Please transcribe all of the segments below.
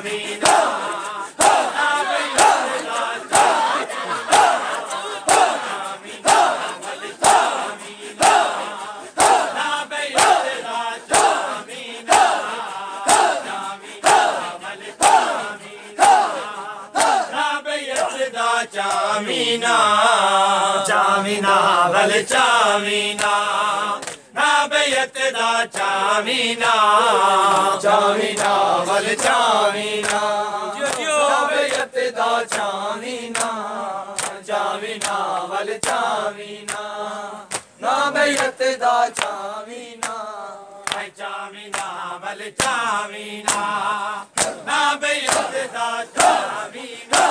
चामीना चामीना चामीना वल चामीना ना बैत दा चामीना चामीना वल चामीना ना बैत दा चामीना चामीना वल चामीना ना बैत दा चामीना चामीना वल चामीना ना बैत दा चामीना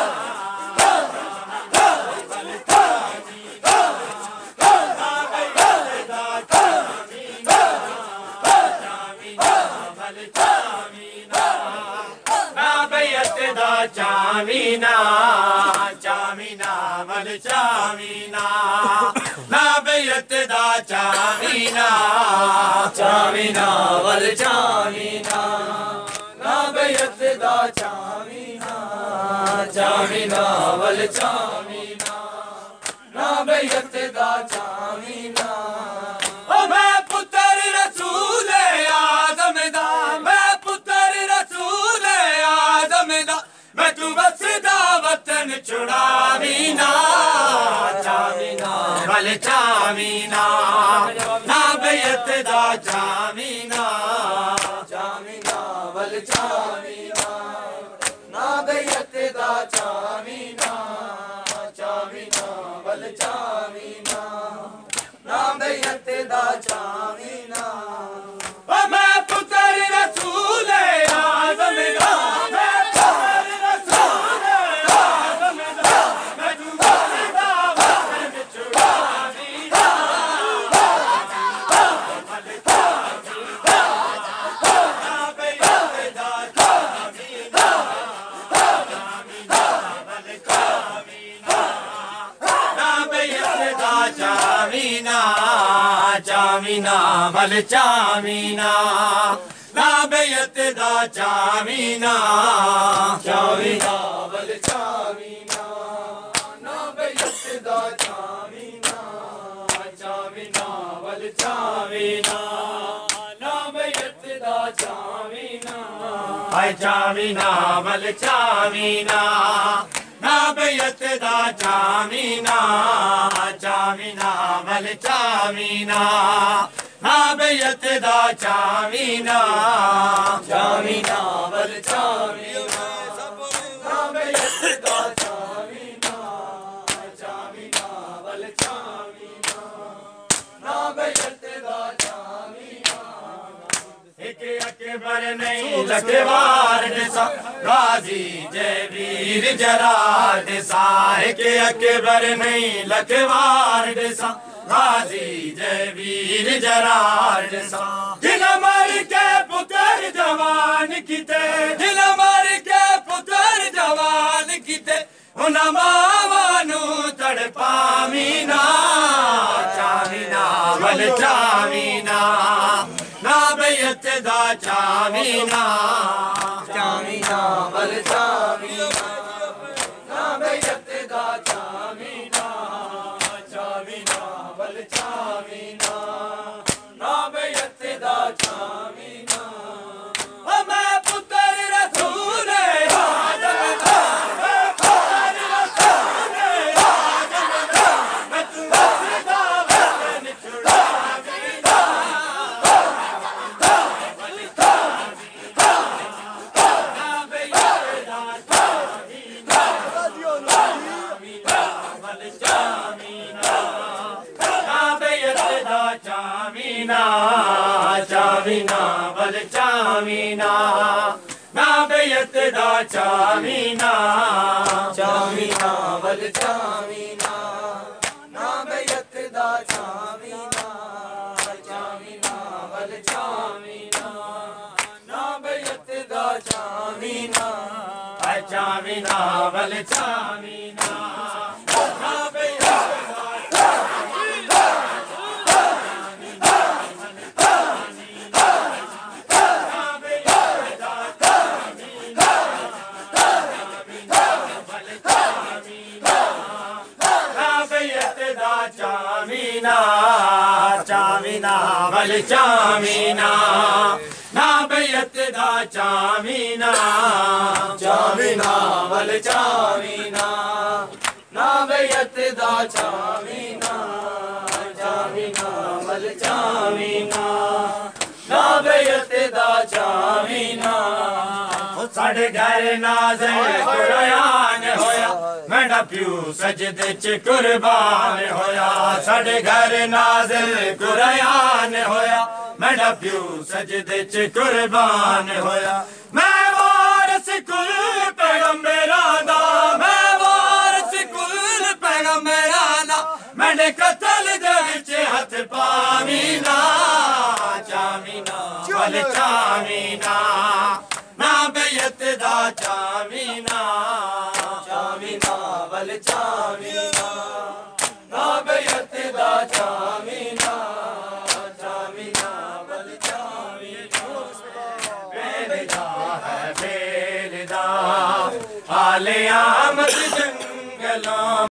चामीना चामीना वल चामीना ना बैत दा चामीना चामीना वल चामीना ना बैत दा चामीना चामीना वल चामीना ना बैत दा चामीना ओ मैं पुत्र रसूल आज़म दा मैं पुत्र रसूल आज़म दा मैं तू बसदा वतन छुड़ावीना चामीना वल चामीना ना बैत दा चामीना चामीना वल चामीना ना बैत दा चामीना चामीना वल चामीना ना बैत दा चामीना ओ मैं पुत्र रसूल आज़म दा चामीना वल चामीना ना बैत दा चामीना चामीना वल चामीना ना बैत दा चामीना चामीना वल चामीना ना बैत दा चामीना चामीना वल चामीना ना बैत दा चामीना चामीना वल चामीना ना बैत दा चामीना चामीना वल चामीना ना बैत दा चामीना चामीना वल चामीना ना बैत दा चामीना एक अकबर नहीं लखवार दिसा गाजी जय वीर जरार दिसा एक अकबर नहीं लखवार दिसा गाजी जय वीर जरार दिसा दिल मर के पुत्र जवान किते दिल मर के पुत्र जवान किते उन मावानू तड़पामीना चामीना वल चामीना ना बैत दा चामीना चामीना वल चामीना ना बैत दा चामीना चामीना वल चामीना ना बैत दा चामीना ओ मैं पुत्र रसूल आज़म दा मैं पुत्र रसूल आज़म दा मैं तू बसदा वतन छुड़ावीना चामीना वल चामीना ना बैत दा चामीना चामीना वल चामीना ना बैत दा चामीना चामीना वल चामीना ना बैत दा चामीना चामीना वल चामीना ना बैत दा चामीना चामीना वल चामीना ना बैयत दा चामीना चामीना वल चामीना ना बैयत दा चामीना चामीना वल चामीना ना बैयत दा चामीना साढ़े घर नाज़िल कुरान होया मेरा प्यू सजदे च कुर्बान होया साढ़े घर नाज़िल कुरान होया मेरा प्यू सजदे च कुर्बान होया मैं वारिस कुल पैगंबरां दा मैं वारिस कुल पैगंबरां दा मैंने कत्ल दे विच हथ पावीना चामीना वल चामीना ना बैयत दा चामीना चामीना वल चामीना ना बैयत दा चामीना चामीना वल चामीना बेलदा है बेलदा आले आमद जंगलों